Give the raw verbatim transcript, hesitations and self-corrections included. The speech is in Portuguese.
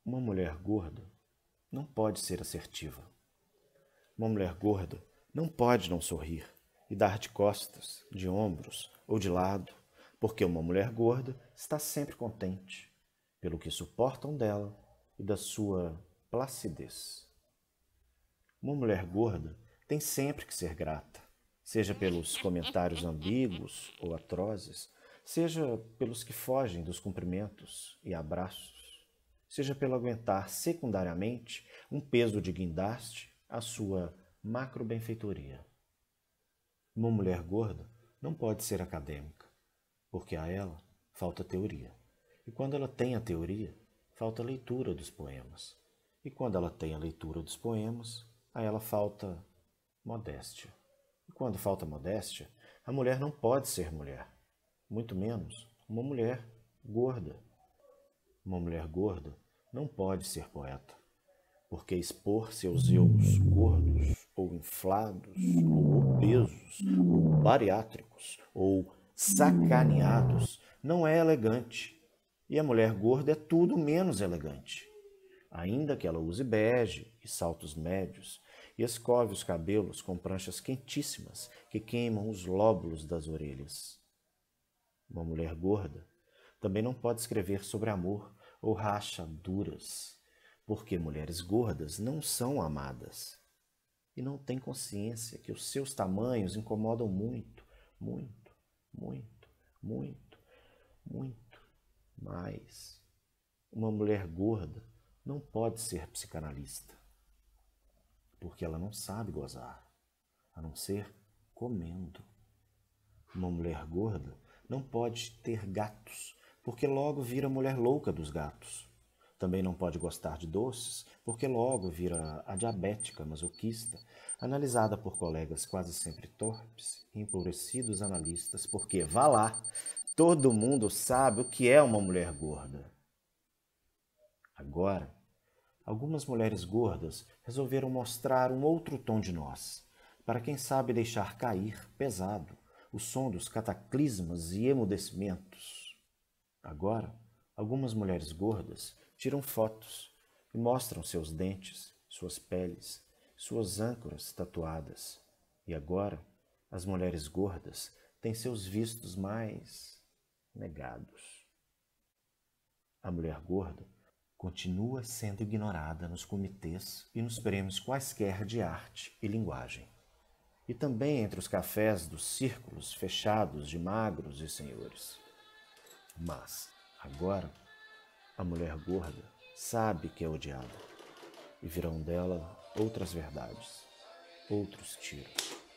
Uma mulher gorda não pode ser assertiva. Uma mulher gorda não pode não sorrir e dar de costas, de ombros ou de lado, porque uma mulher gorda está sempre contente pelo que suportam dela e da sua placidez. Uma mulher gorda tem sempre que ser grata, seja pelos comentários ambíguos ou atrozes, seja pelos que fogem dos cumprimentos e abraços, seja pelo aguentar secundariamente um peso de guindaste à sua macro-benfeitoria. Uma mulher gorda não pode ser acadêmica, porque a ela falta teoria. E quando ela tem a teoria, falta a leitura dos poemas. E quando ela tem a leitura dos poemas, a ela falta modéstia. E quando falta modéstia, a mulher não pode ser mulher, muito menos uma mulher gorda. Uma mulher gorda não pode ser poeta, porque expor seus eus gordos, ou inflados, ou obesos, ou bariátricos, ou sacaneados, não é elegante. E a mulher gorda é tudo menos elegante. Ainda que ela use bege e saltos médios, e escove os cabelos com pranchas quentíssimas que queimam os lóbulos das orelhas. Uma mulher gorda também não pode escrever sobre amor ou rachaduras, porque mulheres gordas não são amadas e não têm consciência que os seus tamanhos incomodam muito, muito, muito, muito, muito mais. Uma mulher gorda não pode ser psicanalista, porque ela não sabe gozar, a não ser comendo. Uma mulher gorda não pode ter gatos, porque logo vira mulher louca dos gatos. Também não pode gostar de doces, porque logo vira a diabética masoquista, analisada por colegas quase sempre torpes e empurecidos analistas, porque, vá lá, todo mundo sabe o que é uma mulher gorda. Agora, algumas mulheres gordas resolveram mostrar um outro tom de nós, para quem sabe deixar cair, pesado, o som dos cataclismas e emudecimentos. Agora, algumas mulheres gordas tiram fotos e mostram seus dentes, suas peles, suas âncoras tatuadas. E agora, as mulheres gordas têm seus vistos mais negados. A mulher gorda continua sendo ignorada nos comitês e nos prêmios quaisquer de arte e linguagem. E também entre os cafés dos círculos fechados de magros e senhores. Mas, agora, a mulher gorda sabe que é odiada, e virão dela outras verdades, outros tiros.